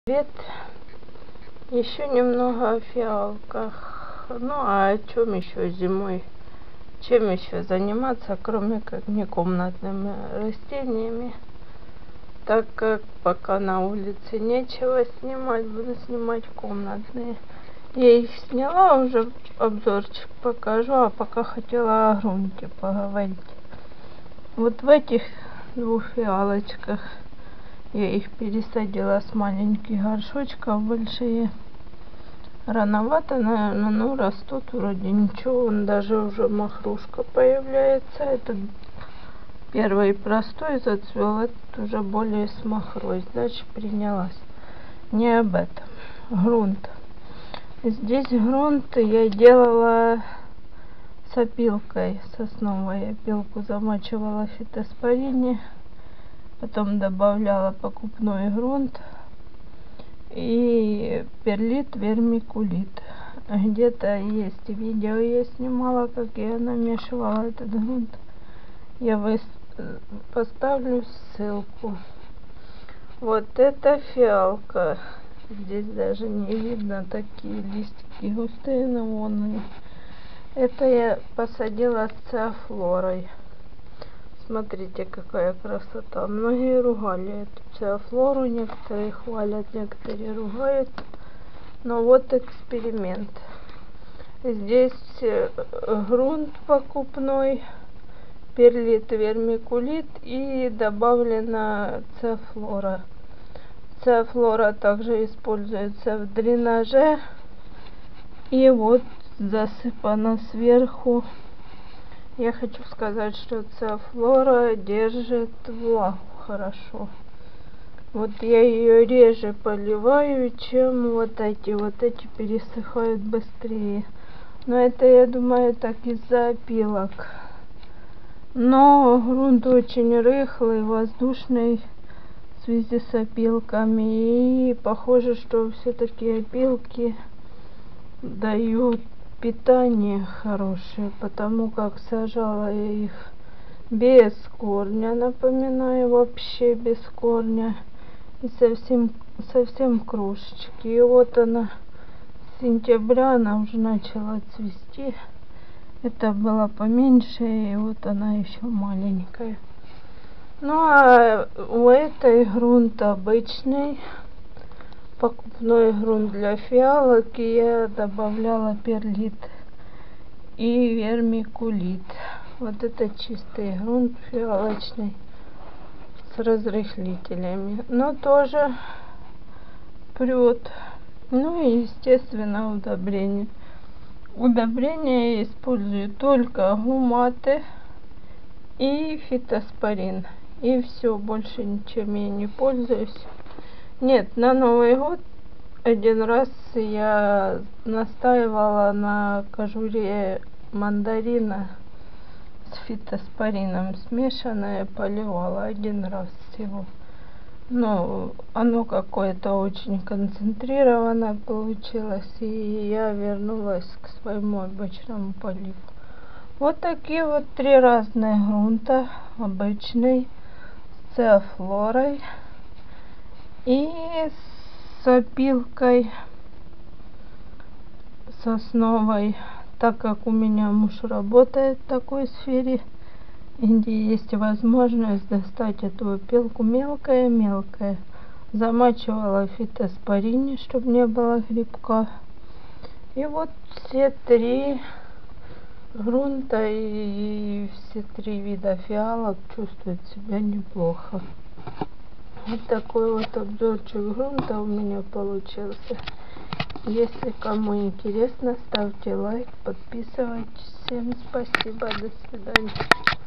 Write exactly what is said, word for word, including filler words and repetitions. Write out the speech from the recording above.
Привет. Еще немного о фиалках. Ну а о чем еще зимой? Чем еще заниматься, кроме как не комнатными растениями? Так как пока на улице нечего снимать, буду снимать комнатные. Я их сняла, уже обзорчик покажу, а пока хотела о грунте поговорить. Вот в этих двух фиалочках я их пересадила с маленьких горшочков большие. Рановато, наверное, но растут вроде ничего. Вон даже уже махрушка появляется. Этот первый простой зацвел, этот уже более с махрой. Значит, принялась. Не об этом. Грунт. Здесь грунт я делала с опилкой сосновой. Опилку замачивала в фитоспорине. Потом добавляла покупной грунт и перлит, вермикулит. Где-то есть видео, я снимала, как я намешивала этот грунт. Я выс... поставлю ссылку. Вот эта фиалка. Здесь даже не видно, такие листики густые, но вон они. Это я посадила с циафлорой. Смотрите, какая красота. Многие ругали эту циафлору, некоторые хвалят, некоторые ругают. Но вот эксперимент. Здесь грунт покупной, перлит, вермикулит и добавлена циафлора. Циафлора также используется в дренаже. И вот засыпана сверху. Я хочу сказать, что циафлора держит влагу хорошо. Вот я ее реже поливаю, чем вот эти. Вот эти пересыхают быстрее. Но это, я думаю, так из-за опилок. Но грунт очень рыхлый, воздушный в связи с опилками. И похоже, что все-таки опилки дают питание хорошее, потому как сажала я их без корня, напоминаю, вообще без корня, и совсем совсем крошечки. И вот она с сентября, она уже начала цвести. Это была поменьше, и вот она еще маленькая. Ну а у этой грунт обычный, покупной грунт для фиалок, и я добавляла перлит и вермикулит. Вот это чистый грунт фиалочный с разрыхлителями, но тоже прет. Ну и естественно удобрение. Удобрения я использую только гуматы и фитоспорин, и все, больше ничем я не пользуюсь. Нет, на Новый год один раз я настаивала на кожуре мандарина с фитоспорином смешанное, поливала один раз всего. Но оно какое-то очень концентрированное получилось, и я вернулась к своему обычному поливу. Вот такие вот три разные грунта. Обычный, с циафлорой и с опилкой сосновой. Так как у меня муж работает в такой сфере, где есть возможность достать эту опилку мелкая-мелкая, замачивала в фитоспорине, чтобы не было грибка. И вот все три грунта и все три вида фиалок чувствуют себя неплохо. Вот такой вот обзорчик грунта у меня получился. Если кому интересно, ставьте лайк, подписывайтесь. Всем спасибо, до свидания.